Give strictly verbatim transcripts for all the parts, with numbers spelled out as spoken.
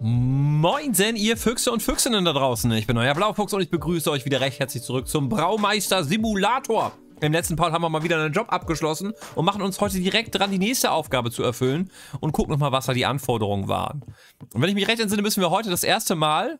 Moinsen, ihr Füchse und Füchsinnen da draußen. Ich bin euer Blaufuchs und ich begrüße euch wieder recht herzlich zurück zum Braumeister Simulator. Im letzten Part haben wir mal wieder einen Job abgeschlossen und machen uns heute direkt dran, die nächste Aufgabe zu erfüllen und gucken nochmal, was da die Anforderungen waren. Und wenn ich mich recht entsinne, müssen wir heute das erste Mal...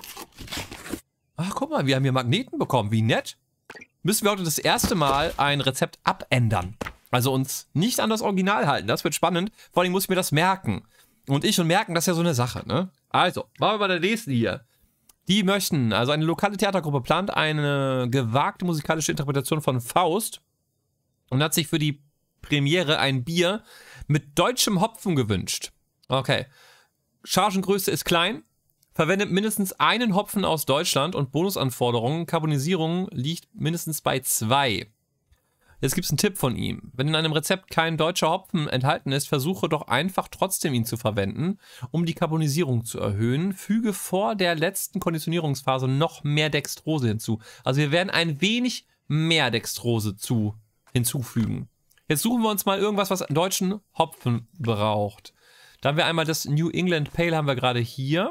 Ach, guck mal, wir haben hier Magneten bekommen. Wie nett. Müssen wir heute das erste Mal ein Rezept abändern. Also uns nicht an das Original halten. Das wird spannend. Vor allem muss ich mir das merken. Und ich und merken, das ist ja so eine Sache, ne? Also, machen wir bei der nächsten hier. Die möchten, also eine lokale Theatergruppe plant eine gewagte musikalische Interpretation von Faust und hat sich für die Premiere ein Bier mit deutschem Hopfen gewünscht. Okay. Chargengröße ist klein, verwendet mindestens einen Hopfen aus Deutschland und Bonusanforderungen, Carbonisierung liegt mindestens bei zwei. Jetzt gibt es einen Tipp von ihm. Wenn in einem Rezept kein deutscher Hopfen enthalten ist, versuche doch einfach trotzdem ihn zu verwenden, um die Carbonisierung zu erhöhen. Füge vor der letzten Konditionierungsphase noch mehr Dextrose hinzu. Also wir werden ein wenig mehr Dextrose zu hinzufügen. Jetzt suchen wir uns mal irgendwas, was einen deutschen Hopfen braucht. Da haben wir einmal das New England Pale, haben wir gerade hier.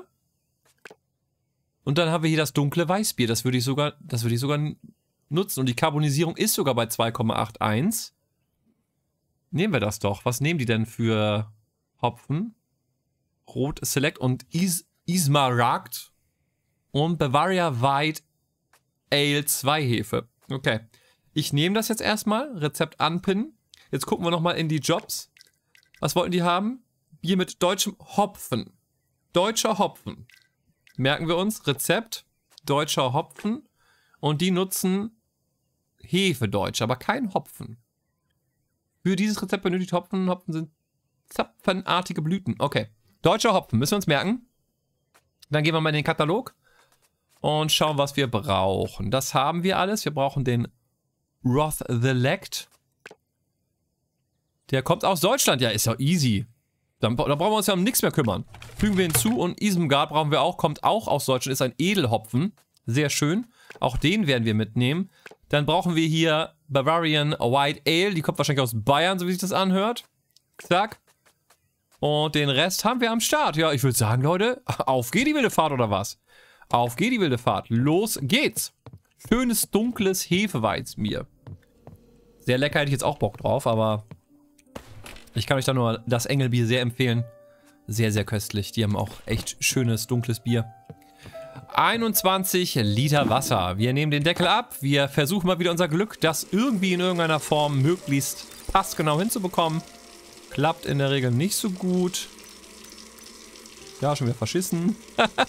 Und dann haben wir hier das dunkle Weißbier. Das würde ich sogar, das würde ich sogar nutzen. Und die Carbonisierung ist sogar bei zwei Komma einundachtzig. Nehmen wir das doch. Was nehmen die denn für Hopfen? Rot Select und Is Ismaragd und Bavaria White Ale zwei Hefe. Okay. Ich nehme das jetzt erstmal. Rezept anpinnen. Jetzt gucken wir nochmal in die Jobs. Was wollten die haben? Bier mit deutschem Hopfen. Deutscher Hopfen. Merken wir uns. Rezept. Deutscher Hopfen. Und die nutzen Hefedeutsch, aber kein Hopfen. Für dieses Rezept benötigt Hopfen. Hopfen sind zapfenartige Blüten. Okay. Deutscher Hopfen, müssen wir uns merken. Dann gehen wir mal in den Katalog und schauen, was wir brauchen. Das haben wir alles. Wir brauchen den Roth Select. Der kommt aus Deutschland. Ja, ist ja easy. Dann, da brauchen wir uns ja um nichts mehr kümmern. Fügen wir hinzu und Isengard brauchen wir auch. Kommt auch aus Deutschland. Ist ein Edelhopfen. Sehr schön. Auch den werden wir mitnehmen. Dann brauchen wir hier Bavarian White Ale. Die kommt wahrscheinlich aus Bayern, so wie sich das anhört. Zack. Und den Rest haben wir am Start. Ja, ich würde sagen, Leute, auf geht die wilde Fahrt oder was? Auf geht die wilde Fahrt. Los geht's. Schönes, dunkles Hefeweizenbier. Sehr lecker, hätte ich jetzt auch Bock drauf, aber ich kann euch da nur das Engelbier sehr empfehlen. Sehr, sehr köstlich. Die haben auch echt schönes, dunkles Bier. einundzwanzig Liter Wasser. Wir nehmen den Deckel ab. Wir versuchen mal wieder unser Glück, das irgendwie in irgendeiner Form möglichst passgenau hinzubekommen. Klappt in der Regel nicht so gut. Ja, schon wieder verschissen.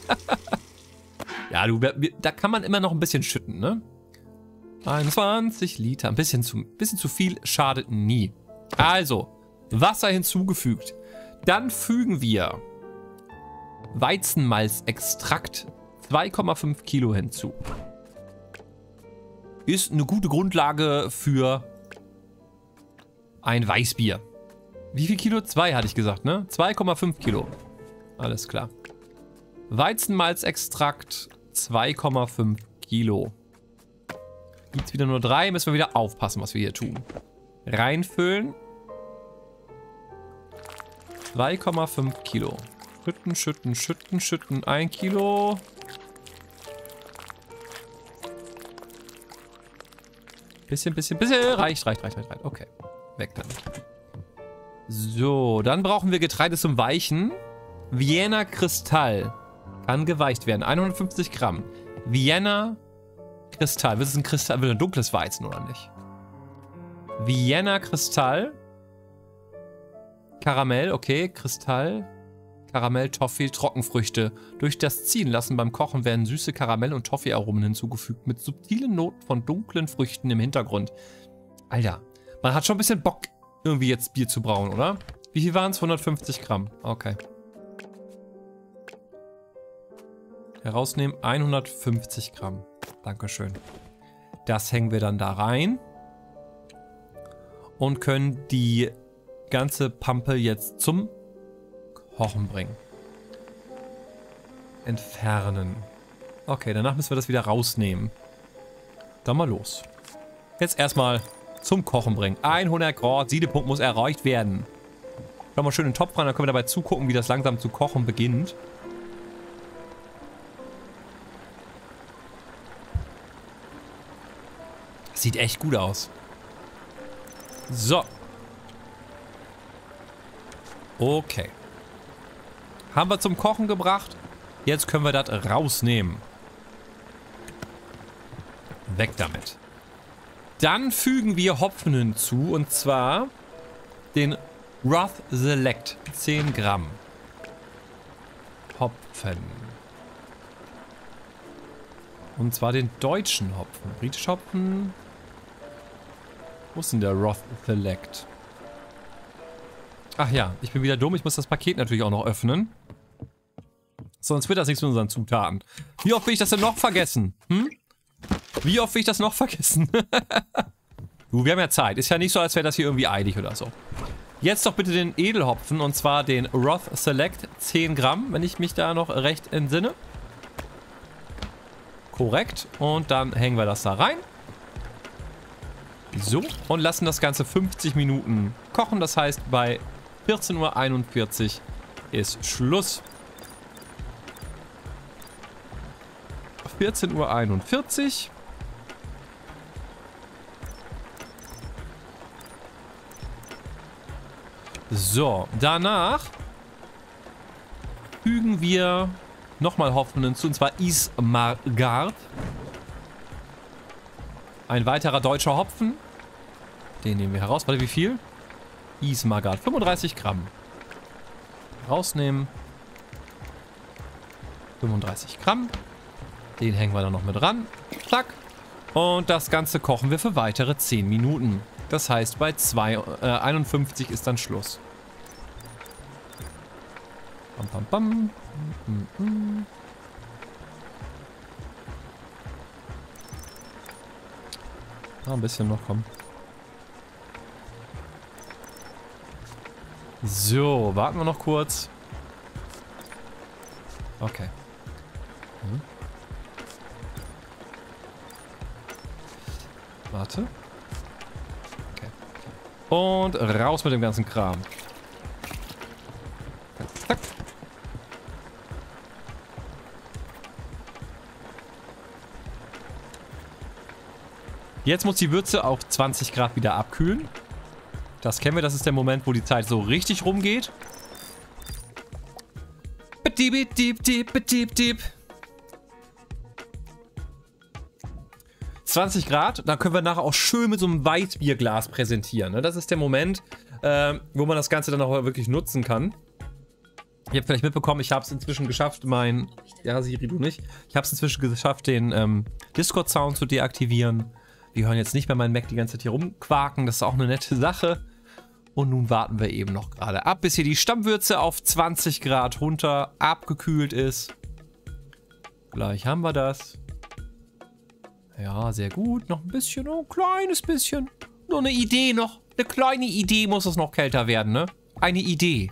Ja, du, da kann man immer noch ein bisschen schütten, ne? einundzwanzig Liter. Ein bisschen zu, bisschen zu viel schadet nie. Also, Wasser hinzugefügt. Dann fügen wir Weizenmalzextrakt zwei Komma fünf Kilo hinzu. Ist eine gute Grundlage für ein Weißbier. Wie viel Kilo? zwei hatte ich gesagt, ne? zwei Komma fünf Kilo. Alles klar. Weizenmalzextrakt zwei Komma fünf Kilo. Gibt's wieder nur drei, müssen wir wieder aufpassen, was wir hier tun. Reinfüllen. zwei Komma fünf Kilo. Schütten, schütten, schütten, schütten. ein Kilo. Bisschen, bisschen, bisschen. Reicht, reicht, reicht, reicht, reicht. Okay. Weg damit. So, dann brauchen wir Getreide zum Weichen. Vienna Kristall. Kann geweicht werden. hundertfünfzig Gramm. Vienna Kristall. Wird es ein Kristall? Wird ein dunkles Weizen oder nicht? Vienna Kristall. Karamell, okay. Kristall. Karamell, Toffee, Trockenfrüchte. Durch das Ziehen lassen beim Kochen werden süße Karamell- und Toffee-Aromen hinzugefügt. Mit subtilen Noten von dunklen Früchten im Hintergrund. Alter, man hat schon ein bisschen Bock, irgendwie jetzt Bier zu brauen, oder? Wie viel waren es? hundertfünfzig Gramm. Okay. Herausnehmen, hundertfünfzig Gramm. Dankeschön. Das hängen wir dann da rein. Und können die ganze Pampe jetzt zum Kochen bringen. Entfernen. Okay, danach müssen wir das wieder rausnehmen. Dann mal los. Jetzt erstmal zum Kochen bringen. hundert Grad, Siedepunkt muss erreicht werden. Schauen wir mal schön in den Topf rein, dann können wir dabei zugucken, wie das langsam zu kochen beginnt. Sieht echt gut aus. So. Okay. Haben wir zum Kochen gebracht. Jetzt können wir das rausnehmen. Weg damit. Dann fügen wir Hopfen hinzu. Und zwar den Roth Select. zehn Gramm. Hopfen. Und zwar den deutschen Hopfen. Britisch Hopfen. Wo ist denn der Roth Select? Ach ja, ich bin wieder dumm. Ich muss das Paket natürlich auch noch öffnen. Sonst wird das nichts mit unseren Zutaten. Wie oft will ich das denn noch vergessen? Hm? Wie oft will ich das noch vergessen? Du, wir haben ja Zeit. Ist ja nicht so, als wäre das hier irgendwie eilig oder so. Jetzt doch bitte den Edelhopfen. Und zwar den Roth Select. zehn Gramm, wenn ich mich da noch recht entsinne. Korrekt. Und dann hängen wir das da rein. So. Und lassen das Ganze fünfzig Minuten kochen. Das heißt, bei vierzehn Uhr einundvierzig ist Schluss. vierzehn Uhr einundvierzig. So. Danach fügen wir nochmal Hopfen hinzu, und zwar Ismargard. Ein weiterer deutscher Hopfen. Den nehmen wir heraus. Warte, wie viel? Ismargard. fünfunddreißig Gramm. Rausnehmen. fünfunddreißig Gramm. Den hängen wir dann noch mit ran. Zack. Und das Ganze kochen wir für weitere zehn Minuten. Das heißt, bei zwei, äh, einundfünfzig ist dann Schluss. Bam, bam, bam. Mm, mm, mm. Ah, ein bisschen noch, komm. So, warten wir noch kurz. Okay. Hm. Warte. Okay. Und raus mit dem ganzen Kram. Zack. Jetzt muss die Würze auf zwanzig Grad wieder abkühlen. Das kennen wir, das ist der Moment, wo die Zeit so richtig rumgeht. Diep, diep, diep, diep, diep. zwanzig Grad, da können wir nachher auch schön mit so einem Weißbierglas präsentieren. Ne? Das ist der Moment, äh, wo man das Ganze dann auch wirklich nutzen kann. Ihr habt vielleicht mitbekommen, ich habe es inzwischen geschafft, mein... Ja, Siri, du nicht. Ich habe es inzwischen geschafft, den ähm, Discord-Sound zu deaktivieren. Wir hören jetzt nicht mehr meinen Mac die ganze Zeit hier rumquaken. Das ist auch eine nette Sache. Und nun warten wir eben noch gerade ab, bis hier die Stammwürze auf zwanzig Grad runter abgekühlt ist. Gleich haben wir das. Ja, sehr gut. Noch ein bisschen, noch ein kleines bisschen. Nur eine Idee noch. Eine kleine Idee muss es noch kälter werden, ne? Eine Idee.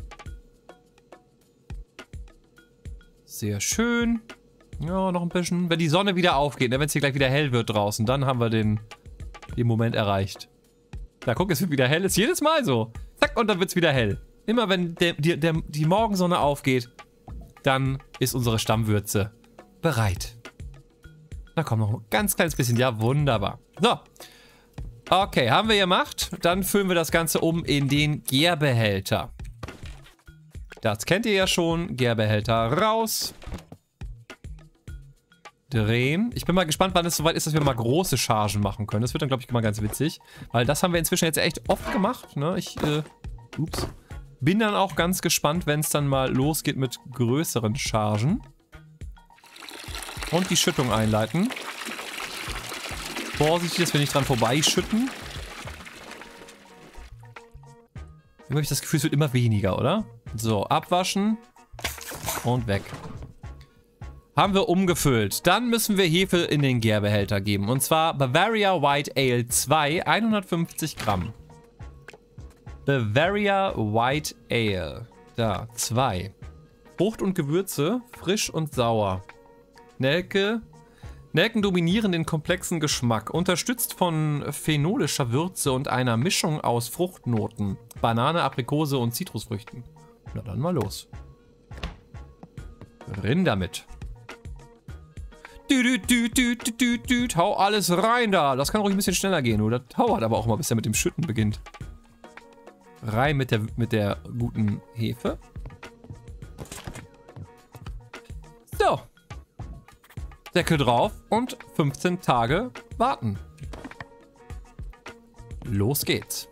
Sehr schön. Ja, noch ein bisschen. Wenn die Sonne wieder aufgeht, ne? Wenn es hier gleich wieder hell wird draußen, dann haben wir den, den Moment erreicht. Da guck, es wird wieder hell. Ist jedes Mal so. Zack, und dann wird es wieder hell. Immer wenn der, der, der, die Morgensonne aufgeht, dann ist unsere Stammwürze bereit. Da kommt noch ein ganz kleines bisschen. Ja, wunderbar. So. Okay, haben wir gemacht. Dann füllen wir das Ganze um in den Gärbehälter. Das kennt ihr ja schon. Gärbehälter raus. Drehen. Ich bin mal gespannt, wann es soweit ist, dass wir mal große Chargen machen können. Das wird dann, glaube ich, mal ganz witzig. Weil das haben wir inzwischen jetzt echt oft gemacht. Ne? Ich, äh, ups. Bin dann auch ganz gespannt, wenn es dann mal losgeht mit größeren Chargen. Und die Schüttung einleiten. Vorsichtig, dass wir nicht dran vorbeischütten. Irgendwie habe ich das Gefühl, es wird immer weniger, oder? So, abwaschen. Und weg. Haben wir umgefüllt. Dann müssen wir Hefe in den Gärbehälter geben. Und zwar Bavaria White Ale zwei, hundertfünfzig Gramm. Bavaria White Ale. Da, zwei. Frucht und Gewürze, frisch und sauer. Nelke. Nelken dominieren den komplexen Geschmack. Unterstützt von phenolischer Würze und einer Mischung aus Fruchtnoten. Banane, Aprikose und Zitrusfrüchten. Na dann mal los. Rein damit. Dü, dü, dü, dü, dü, dü, dü. Hau alles rein da. Das kann ruhig ein bisschen schneller gehen, oder? Dauert aber auch mal, bis er mit dem Schütten beginnt. Rein mit der, mit der guten Hefe. So. Deckel drauf und fünfzehn Tage warten. Los geht's.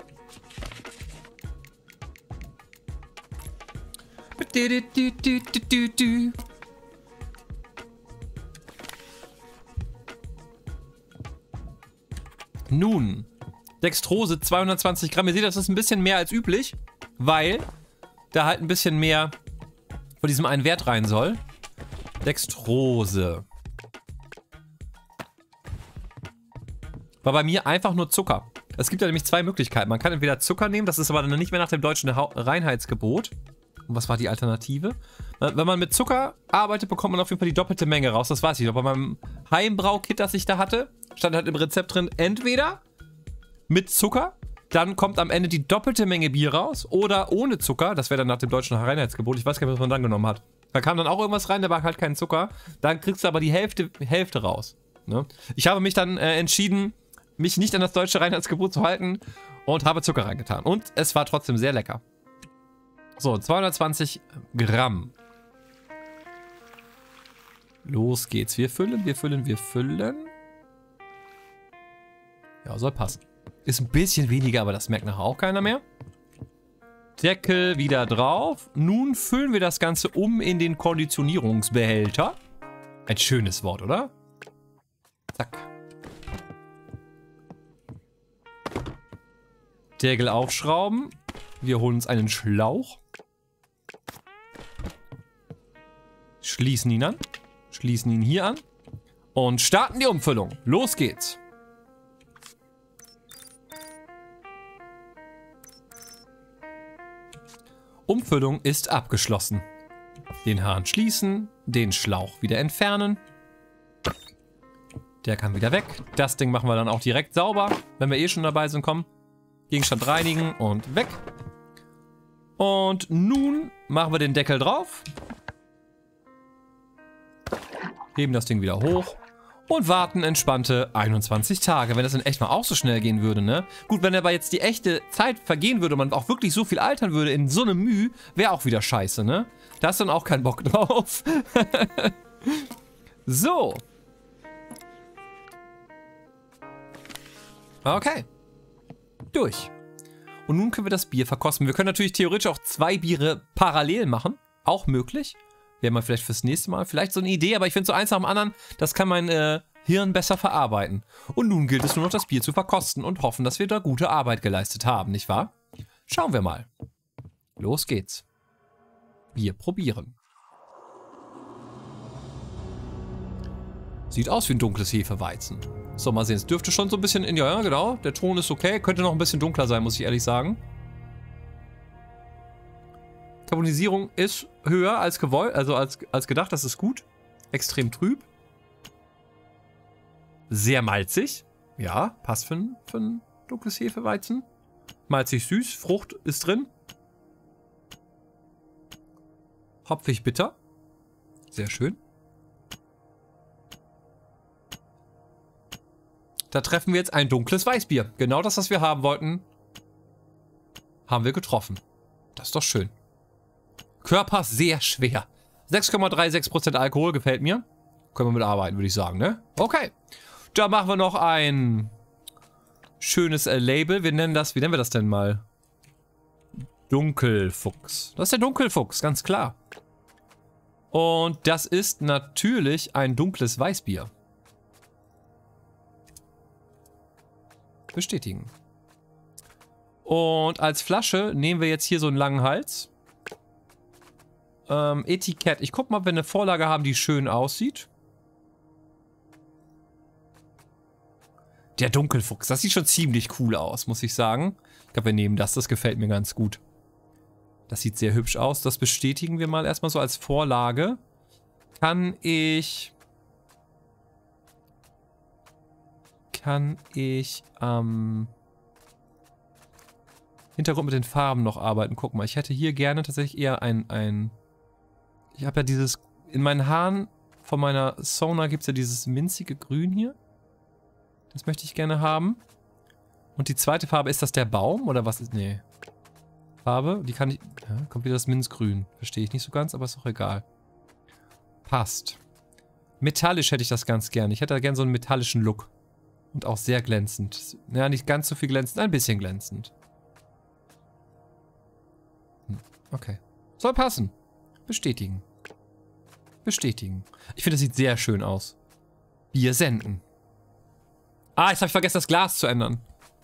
Nun, Dextrose zweihundertzwanzig Gramm. Ihr seht, das ist ein bisschen mehr als üblich, weil da halt ein bisschen mehr von diesem einen Wert rein soll. Dextrose. War bei mir einfach nur Zucker. Es gibt ja nämlich zwei Möglichkeiten. Man kann entweder Zucker nehmen, das ist aber dann nicht mehr nach dem deutschen Reinheitsgebot. Und was war die Alternative? Wenn man mit Zucker arbeitet, bekommt man auf jeden Fall die doppelte Menge raus. Das weiß ich. Aber bei meinem Heimbrau-Kit, das ich da hatte, stand halt im Rezept drin, entweder mit Zucker, dann kommt am Ende die doppelte Menge Bier raus, oder ohne Zucker, das wäre dann nach dem deutschen Reinheitsgebot. Ich weiß gar nicht, was man dann genommen hat. Da kam dann auch irgendwas rein, da war halt kein Zucker. Dann kriegst du aber die Hälfte, Hälfte raus. Ne? Ich habe mich dann äh, entschieden, mich nicht an das deutsche Reinheitsgebot zu halten und habe Zucker reingetan. Und es war trotzdem sehr lecker. So, zweihundertzwanzig Gramm. Los geht's. Wir füllen, wir füllen, wir füllen. Ja, soll passen. Ist ein bisschen weniger, aber das merkt nachher auch keiner mehr. Deckel wieder drauf. Nun füllen wir das Ganze um in den Konditionierungsbehälter. Ein schönes Wort, oder? Zack. Deckel aufschrauben. Wir holen uns einen Schlauch. Schließen ihn an. Schließen ihn hier an. Und starten die Umfüllung. Los geht's. Umfüllung ist abgeschlossen. Den Hahn schließen, den Schlauch wieder entfernen. Der kann wieder weg. Das Ding machen wir dann auch direkt sauber, wenn wir eh schon dabei sind. Komm. Gegenstand reinigen und weg. Und nun machen wir den Deckel drauf. Heben das Ding wieder hoch. Und warten entspannte einundzwanzig Tage. Wenn das in echt mal auch so schnell gehen würde, ne? Gut, wenn aber jetzt die echte Zeit vergehen würde und man auch wirklich so viel altern würde in so einem Mühe, wäre auch wieder scheiße, ne? Da ist dann auch kein Bock drauf. So. Okay. Durch. Und nun können wir das Bier verkosten. Wir können natürlich theoretisch auch zwei Biere parallel machen. Auch möglich. Wäre mal vielleicht fürs nächste Mal. Vielleicht so eine Idee, aber ich finde so eins nach dem anderen, das kann mein äh, Hirn besser verarbeiten. Und nun gilt es nur noch, das Bier zu verkosten und hoffen, dass wir da gute Arbeit geleistet haben, nicht wahr? Schauen wir mal. Los geht's. Bier probieren. Sieht aus wie ein dunkles Hefeweizen. So, mal sehen. Es dürfte schon so ein bisschen in... Ja, ja, genau. Der Ton ist okay. Könnte noch ein bisschen dunkler sein, muss ich ehrlich sagen. Karbonisierung ist höher als gewollt, also als, als gedacht. Das ist gut. Extrem trüb. Sehr malzig. Ja, passt für ein, für ein dunkles Hefeweizen. Malzig süß. Frucht ist drin. Hopfig bitter. Sehr schön. Da treffen wir jetzt ein dunkles Weißbier. Genau das, was wir haben wollten, haben wir getroffen. Das ist doch schön. Körper sehr schwer. sechs Komma sechsunddreißig Prozent Alkohol gefällt mir. Können wir mit arbeiten, würde ich sagen, ne? Okay. Da machen wir noch ein schönes äh, Label. Wir nennen das, wie nennen wir das denn mal? Dunkelfuchs. Das ist der Dunkelfuchs, ganz klar. Und das ist natürlich ein dunkles Weißbier. Bestätigen. Und als Flasche nehmen wir jetzt hier so einen langen Hals. Ähm, Etikett. Ich guck mal, ob wir eine Vorlage haben, die schön aussieht. Der Dunkelfuchs. Das sieht schon ziemlich cool aus, muss ich sagen. Ich glaube, wir nehmen das. Das gefällt mir ganz gut. Das sieht sehr hübsch aus. Das bestätigen wir mal erstmal so als Vorlage. Kann ich... Kann ich am ähm, Hintergrund mit den Farben noch arbeiten? Guck mal, ich hätte hier gerne tatsächlich eher ein... ein ich habe ja dieses... In meinen Haaren von meiner Sona gibt es ja dieses minzige Grün hier. Das möchte ich gerne haben. Und die zweite Farbe, ist das der Baum oder was ist? Nee. Farbe, die kann ich... Ja, kommt wieder das Minzgrün. Verstehe ich nicht so ganz, aber ist auch egal. Passt. Metallisch hätte ich das ganz gerne. Ich hätte da gerne so einen metallischen Look. Und auch sehr glänzend. Ja, nicht ganz so viel glänzend, ein bisschen glänzend. Hm, okay. Soll passen. Bestätigen. Bestätigen. Ich finde, das sieht sehr schön aus. Bier senden. Ah, jetzt habe ich vergessen, das Glas zu ändern.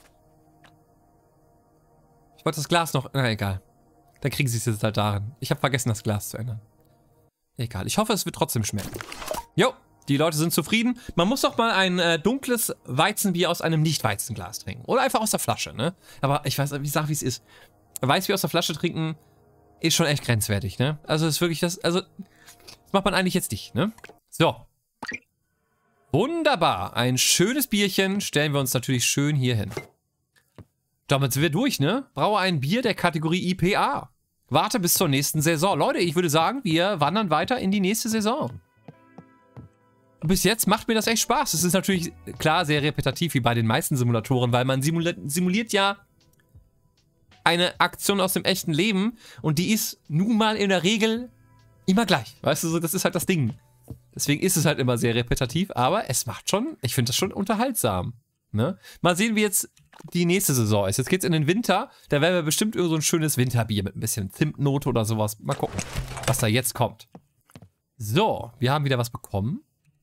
Ich wollte das Glas noch... Na, egal. Dann kriegen sie es jetzt halt darin. Ich habe vergessen, das Glas zu ändern. Egal. Ich hoffe, es wird trotzdem schmecken. Jo, die Leute sind zufrieden. Man muss doch mal ein äh, dunkles Weizenbier aus einem Nicht-Weizenglas trinken. Oder einfach aus der Flasche, ne? Aber ich weiß, ich sag, wie es ist. Weißbier aus der Flasche trinken ist schon echt grenzwertig, ne? Also ist wirklich das... Also, das macht man eigentlich jetzt nicht, ne? So. Wunderbar. Ein schönes Bierchen stellen wir uns natürlich schön hier hin. Damit sind wir durch, ne? Braue ein Bier der Kategorie I P A. Warte bis zur nächsten Saison. Leute, ich würde sagen, wir wandern weiter in die nächste Saison. Bis jetzt macht mir das echt Spaß. Es ist natürlich, klar, sehr repetitiv wie bei den meisten Simulatoren, weil man simuliert, simuliert ja eine Aktion aus dem echten Leben und die ist nun mal in der Regel immer gleich. Weißt du, so, das ist halt das Ding. Deswegen ist es halt immer sehr repetitiv, aber es macht schon, ich finde das schon unterhaltsam. Ne? Mal sehen, wie jetzt die nächste Saison ist. Jetzt geht's in den Winter, da werden wir bestimmt irgend so ein schönes Winterbier mit ein bisschen Zimtnote oder sowas. Mal gucken, was da jetzt kommt. So, wir haben wieder was bekommen.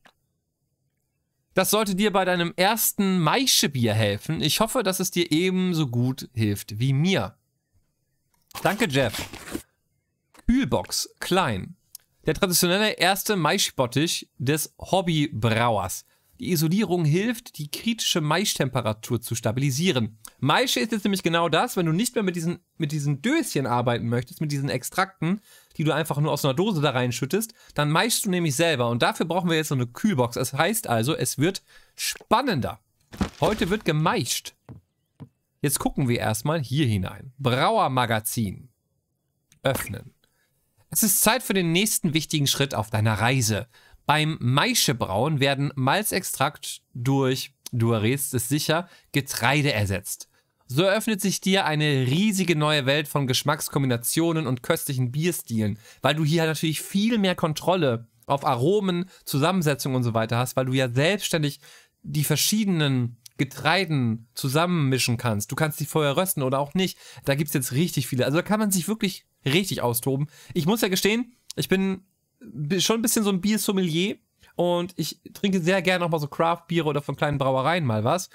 Das sollte dir bei deinem ersten Maischebier helfen. Ich hoffe, dass es dir ebenso gut hilft wie mir. Danke, Jeff. Kühlbox, klein. Der traditionelle erste Maischbottich des Hobbybrauers. Die Isolierung hilft, die kritische Maischtemperatur zu stabilisieren. Maische ist jetzt nämlich genau das, wenn du nicht mehr mit diesen, mit diesen Döschen arbeiten möchtest, mit diesen Extrakten, die du einfach nur aus einer Dose da reinschüttest, dann maischst du nämlich selber. Und dafür brauchen wir jetzt so eine Kühlbox. Das heißt also, es wird spannender. Heute wird gemaischt. Jetzt gucken wir erstmal hier hinein. Brauermagazin. Öffnen. Es ist Zeit für den nächsten wichtigen Schritt auf deiner Reise. Beim Maischebrauen werden Malzextrakt durch, du errätst es sicher, Getreide ersetzt. So eröffnet sich dir eine riesige neue Welt von Geschmackskombinationen und köstlichen Bierstilen, weil du hier natürlich viel mehr Kontrolle auf Aromen, Zusammensetzung und so weiter hast, weil du ja selbstständig die verschiedenen Getreiden zusammenmischen kannst. Du kannst die vorher rösten oder auch nicht. Da gibt es jetzt richtig viele. Also da kann man sich wirklich richtig austoben. Ich muss ja gestehen, ich bin schon ein bisschen so ein Biersommelier und ich trinke sehr gerne auch mal so Craft-Biere oder von kleinen Brauereien mal was.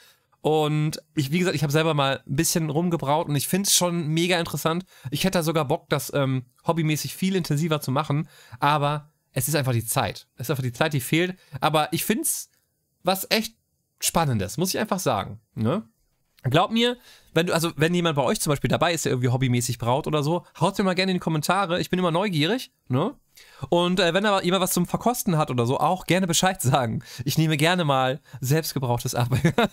Und ich, wie gesagt, ich habe selber mal ein bisschen rumgebraut und ich finde es schon mega interessant. Ich hätte da sogar Bock, das ähm, hobbymäßig viel intensiver zu machen, aber es ist einfach die Zeit. Es ist einfach die Zeit, die fehlt. Aber ich finde es was echt Spannendes, muss ich einfach sagen. Ne? Glaub mir, wenn du, also wenn jemand bei euch zum Beispiel dabei ist, der irgendwie hobbymäßig braut oder so, haut mir mal gerne in die Kommentare. Ich bin immer neugierig, ne? Und äh, wenn aber jemand was zum Verkosten hat oder so, auch gerne Bescheid sagen. Ich nehme gerne mal selbstgebrauchtes ab.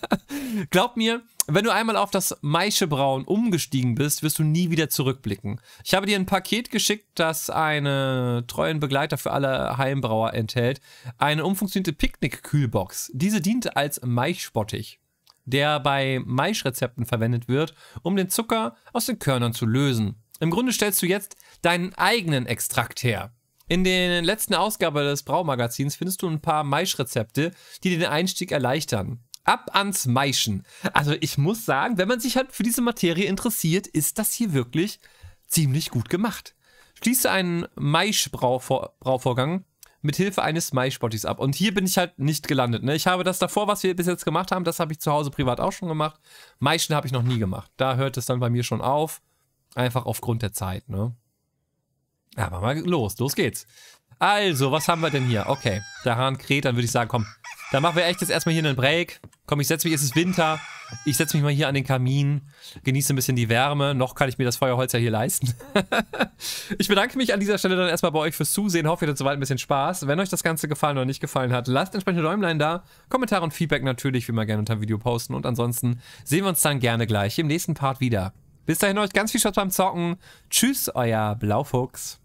Glaub mir, wenn du einmal auf das Maischebrauen umgestiegen bist, wirst du nie wieder zurückblicken. Ich habe dir ein Paket geschickt, das einen treuen Begleiter für alle Heimbrauer enthält. Eine umfunktionierte Picknick-Kühlbox. Diese dient als Maischbottich, der bei Maischrezepten verwendet wird, um den Zucker aus den Körnern zu lösen. Im Grunde stellst du jetzt deinen eigenen Extrakt her. In der letzten Ausgabe des Braumagazins findest du ein paar Maischrezepte, die dir den Einstieg erleichtern. Ab ans Maischen. Also ich muss sagen, wenn man sich halt für diese Materie interessiert, ist das hier wirklich ziemlich gut gemacht. Schließe einen Maischbrauvorgang mit Hilfe eines Maischbottichs ab. Und hier bin ich halt nicht gelandet. Ne? Ich habe das davor, was wir bis jetzt gemacht haben, das habe ich zu Hause privat auch schon gemacht. Maischen habe ich noch nie gemacht. Da hört es dann bei mir schon auf. Einfach aufgrund der Zeit, ne? Ja, aber mal los, los geht's. Also, was haben wir denn hier? Okay, der Hahn kräht, dann würde ich sagen, komm, dann machen wir echt jetzt erstmal hier einen Break. Komm, ich setze mich, es ist Winter, ich setze mich mal hier an den Kamin, genieße ein bisschen die Wärme, noch kann ich mir das Feuerholz ja hier leisten. Ich bedanke mich an dieser Stelle dann erstmal bei euch fürs Zusehen, hoffe, ihr hattet soweit ein bisschen Spaß. Wenn euch das Ganze gefallen oder nicht gefallen hat, lasst entsprechende Däumlein da, Kommentare und Feedback natürlich, wie immer gerne unter dem Video posten und ansonsten sehen wir uns dann gerne gleich im nächsten Part wieder. Bis dahin euch ganz viel Spaß beim Zocken. Tschüss, euer Blaufuchs.